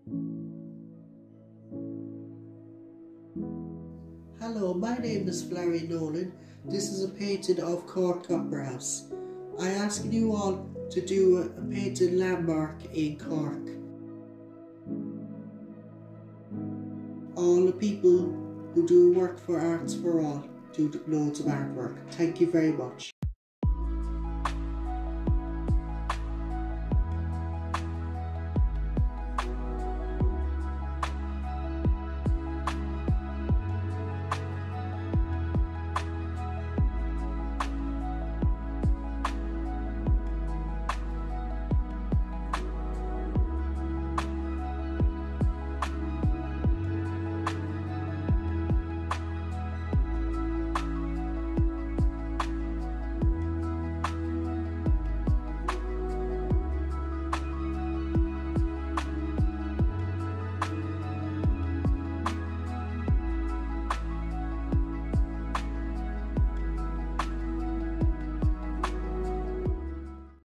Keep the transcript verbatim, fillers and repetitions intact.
Hello, my name is Florin Nolan. This is a painting of Cork Opera House. I ask you all to do a, a painted landmark in Cork. All the people who do work for Arts for All do loads of artwork. Thank you very much.